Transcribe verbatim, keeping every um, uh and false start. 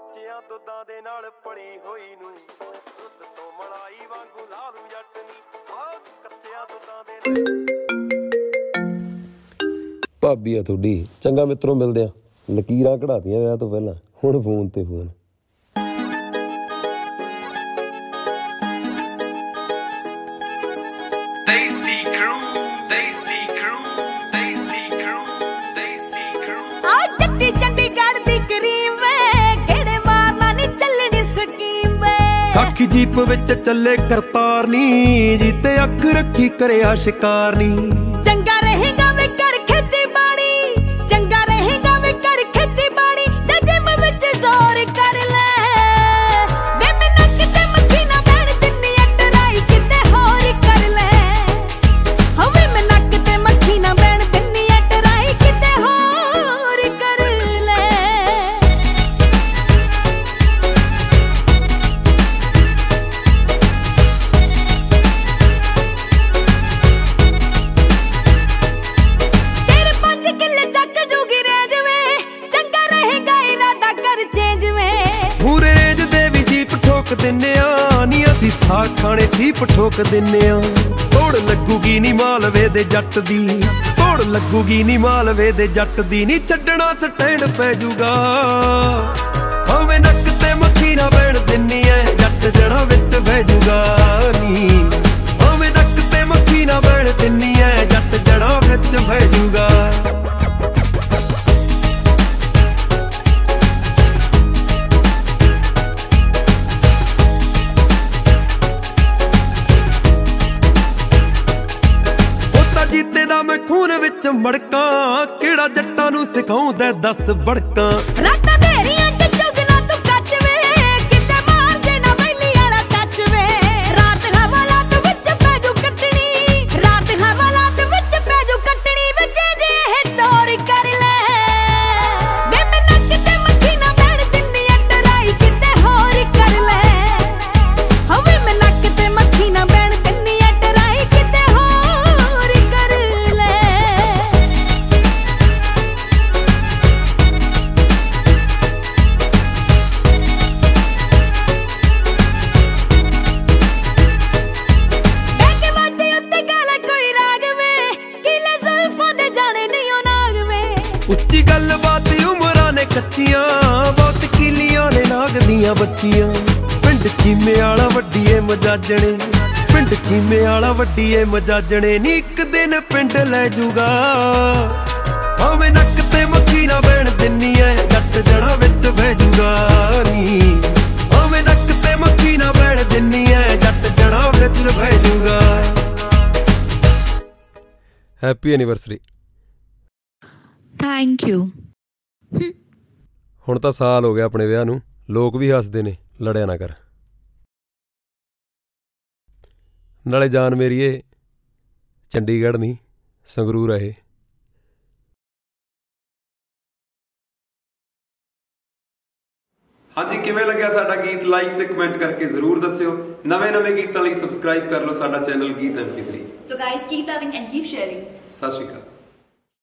ਕੱਚਿਆਂ ਦੁੱਧਾਂ ਦੇ ਨਾਲ ਪਲੀ ਹੋਈ ਨੂੰ ਦੁੱਧ ਤੋਂ ਮਲਾਈ ਵਾਂਗੂ ਲਾ ਦੂ ਜੱਟ ਨੀ ਆ ਕੱਚਿਆਂ ਦੁੱਧਾਂ ਦੇ ਭਾਬੀ ਆ ਤੁਹਾਡੀ। ਚੰਗਾ ਮਿੱਤਰੋਂ, ਮਿਲਦੇ ਆ। ਲਕੀਰਾਂ ਕਢਾਤੀਆਂ ਵਿਆਹ ਤੋਂ ਪਹਿਲਾਂ, ਹੁਣ ਫੋਨ ਤੇ ਫੋਨ। ਕੱਖ ਜੀਪ ਵਿੱਚ ਚੱਲੇ ਕਰਤਾਰ ਨੀ, ਜੀਤੇ ਅੱਖ ਰੱਖੀ ਕਰਿਆ ਸ਼ਿਕਾਰ ਨੀ। ਚੰਗਾ ਰਹੇਗਾ ਵੇ ਕਰ ਖੇਤੀਬਾੜੀ, ਚੰਗਾ ਰਹੇਗਾ ਵੇ ਕਰ ਖੇਤੀਬਾੜੀ, ਜਾਂ ਜਿਮ ਵਿੱਚ ਜ਼ੋਰ ਕਰ ਲੈ ਵੇ। ਮੈਨੂੰ ਕਿਤੇ ਮੱਖੀ ਨਾ ਬੈਣ ਦਿੰਨੀ ਅਟਰਾਈ, ਕਿਤੇ ਹੋਰ ਕਰ ਲੈ ਹੋਵੇ। ਮੈਨੂੰ ਕਿਤੇ ਮੱਖੀ ਨਾ ਬੈਣ ਦਿੰਨੀ ਅਟਰਾਈ, ਕਿਤੇ ਹੋਰ ਕਰ ਲੈ। ਦਿੰਨੇ ਆ ਨੀ ਅਸੀਂ ਸਾਗ ਖਾਣੇ ਸੀਪ ਠੋਕ ਦਿੰਨੇ ਆ। ਤੋੜ ਲੱਗੂਗੀ ਨੀ ਮਾਲਵੇ ਦੇ ਜੱਟ ਦੀ, ਤੋੜ ਲੱਗੂਗੀ ਨੀ ਮਾਲਵੇ ਦੇ ਜੱਟ ਦੀ। ਨੀ ਛੱਡਣਾ ਸਟੈਂਡ ਪੈ ਜੂਗਾ ਹੋਵੇ। ਨੱਕ ਤੇ ਮੱਖੀ ਨਾ ਬੈਣ ਦਿੰਨੀ ਐ, ਜੱਟ ਜੜਾ ਵਿੱਚ ਬਹਿ ਜੂਗਾ ਨੀ ਹੋਵੇ। ਨੱਕ ਤੇ ਮੱਖੀ ਨਾ ਬੈਣ ਦਿੰਨੀ ਐ, ਜੱਟ ਜੜਾ ਵਿੱਚ ਬਹਿ ਜੂਗਾ। ਜੀਤੇ ਦਾ ਮੈਂ ਖੂਨ ਵਿੱਚ ਮੜਕਾਂ, ਕਿਹੜਾ ਜੱਟਾਂ ਨੂੰ ਸਿਖਾਉਂਦਾ ਦੱਸ ਬੜਕਾਂ। ਰਾਤਾਂ ਤੇਰੀਆਂ ਚ ਚੁਗਣਾ ਤੂੰ ਕੱਚ ਵੇ, ਕਿਤੇ ਮਾਰ ਜੇ ਨਾ ਵੈਲੀ ਵਾਲਾ ਟੱਚ ਵੇ। ਰਾਤ ਹਵਾਲਾਤ ਵਿੱਚ ਪੈਜੂ ਕੱਟਣੀ, ਰਾਤ ਹਵਾਲਾਤ ਵਿੱਚ ਪੈਜੂ ਕੱਟਣੀ। ਵਿੱਚ ਜੇ ਇਹ ਦੌਰ ਕਰ ਲੈ ਵੇ। ਮੈਨੂੰ ਕਿਤੇ ਮੱਖੀ ਨਾ ਬੈਣ ਦਿੰਨੀ ਅਟਰਾਈ, ਕਿਤੇ ਹੋਰ ਕਰ ਲੈ ਹੋਵੇ। ਮੈਨੂੰ ਕਿਤੇ ਮੱਖੀ ਨਾ ਬੈਣ ਦਿੰਨੀ ਅਟਰਾਈ, ਕਿਤੇ ਹੋਰ ਕਰ ਲੈ। ਬੈਕੇ ਵਾਜੇ ਉੱਤੇ ਗਾਲਾ ਕੋਈ ਰਾਗ ਵੇ, ਕਿਲੇ ਜ਼ੁਲਫਾਂ ਦੇ ਜਾਣੇ ਨਹੀਂ ਉਹ ਨਾਗ ਵੇ। ਉੱਚੀ ਗੱਲਬਾਤ ਉਮਰਾਂ ਨੇ ਕੱਚੀਆਂ, ਬਹੁਤ ਕੀਲੀਆਂ ਨੇ ਨਾਗ ਦੀਆਂ ਬੱਚੀਆਂ। ਪਿੰਡ ਚੀਮੇ ਵਾਲਾ ਵੱਡੀਏ ਮਜਾਜਣੇ, ਪਿੰਡ ਚੀਮੇ ਵਾਲਾ ਵੱਡੀਏ ਮਜਾਜਣੇ। ਨੀ ਇੱਕ ਦਿਨ ਪਿੰਡ ਲੈ ਜੂਗਾ ਹੋਵੇ। ਨੱਕ ਤੇ ਮੱਖੀ ਨਾ ਬੈਣ ਦਿੰਨੀ ਐ, ਜੱਟ ਜੜਾ ਵਿੱਚ ਬਹਿ ਜੂਗਾ ਨੀ ਹੋਵੇ। ਨੱਕ ਤੇ ਮੱਖੀ ਨਾ ਬੈਣ ਦਿੰਨੀ ਐ, ਜੱਟ ਜੜਾ ਵਿੱਚ ਬਹਿ ਜੂਗਾ। Happy anniversary. Thank you. ਹੁਣ ਤਾਂ ਸਾਲ ਹੋ ਗਿਆ ਆਪਣੇ ਵਿਆਹ ਨੂੰ, ਲੋਕ ਵੀ ਹੱਸਦੇ ਨੇ। ਲੜਿਆ ਨਾ ਕਰ। ਨਾਲੇ ਜਾਨ ਮੇਰੀਏ, ਚੰਡੀਗੜ੍ਹ ਨਹੀਂ ਸੰਗਰੂਰ ਆ ਇਹ। ਹਾਂਜੀ, ਕਿਵੇਂ ਲੱਗਿਆ ਸਾਡਾ ਗੀਤ? ਲਾਈਕ ਤੇ ਕਮੈਂਟ ਕਰਕੇ ਜ਼ਰੂਰ ਦੱਸਿਓ। ਨਵੇਂ ਨਵੇਂ ਗੀਤਾਂ ਲਈ ਸਬਸਕ੍ਰਾਈਬ ਕਰ ਲਓ ਸਾਡਾ channel Geet M P three. So guys, keep loving and keep sharing. ਸਤਿ ਸ਼੍ਰੀ ਅਕਾਲ।